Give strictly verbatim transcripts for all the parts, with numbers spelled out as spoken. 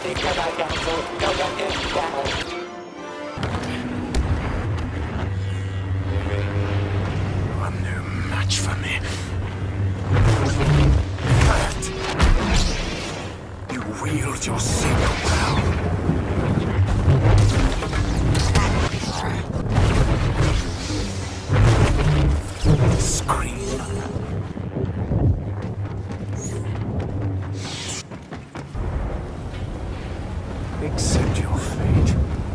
Jedi Council, Yoda is down. You are no match for me. Hurt. You wield your saber well. Scream. Accept your fate.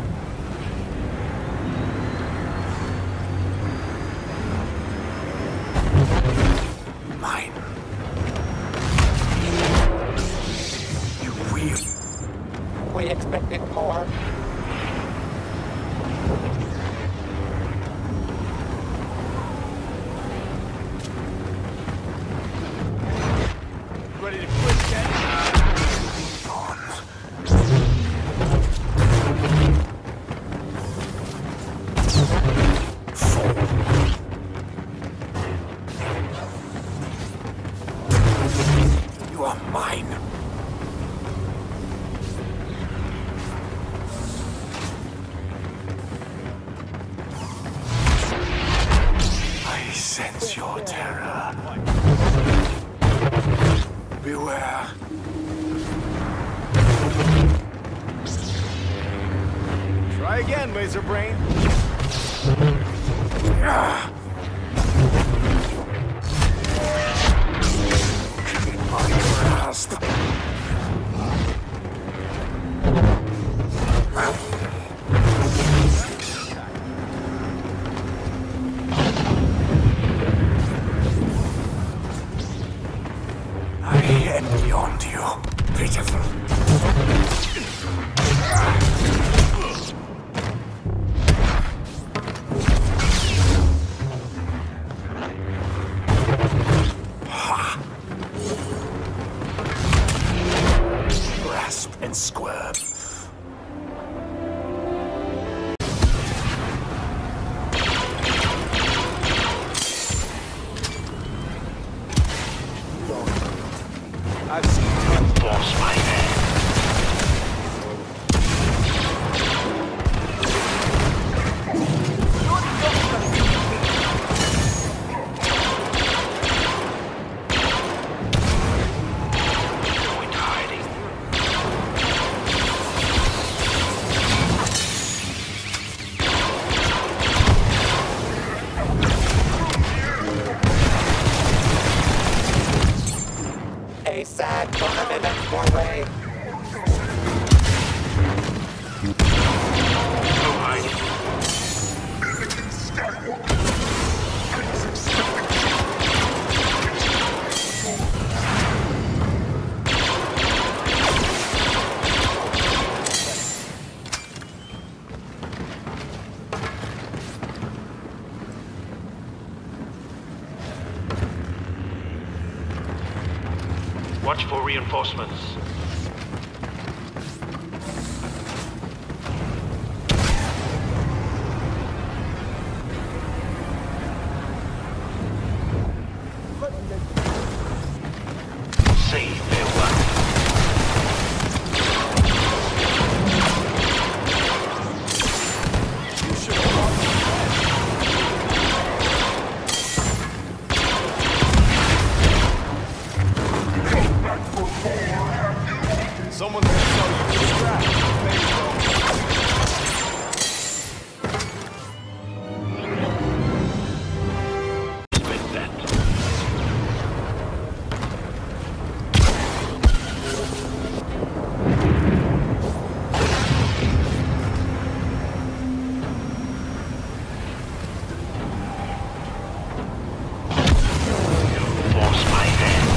Mine. You will. We expected more. Ready to quit, Ken? You are mine. I sense your terror. Beware. Try again, laser brain. Ah. My grasp. I am beyond you, pitiful. Grasp and squirm. I've seen you force my hand. Go into hiding. A sad permanent foray. No hiding. Watch for reinforcements. Say farewell. Someone's gonna tell you to distract. There you go. With that. Force my hand.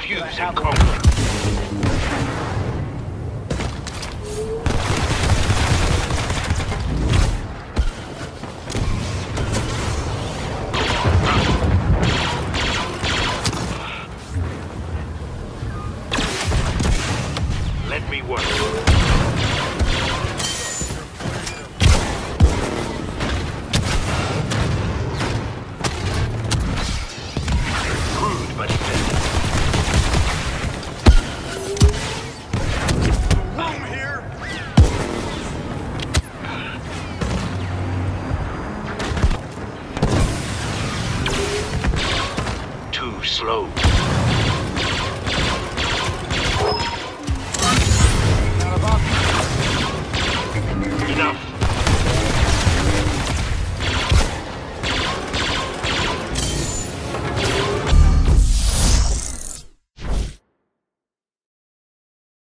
Fuse and conquer. Let me work. Crude but effective. Room here. Too slow.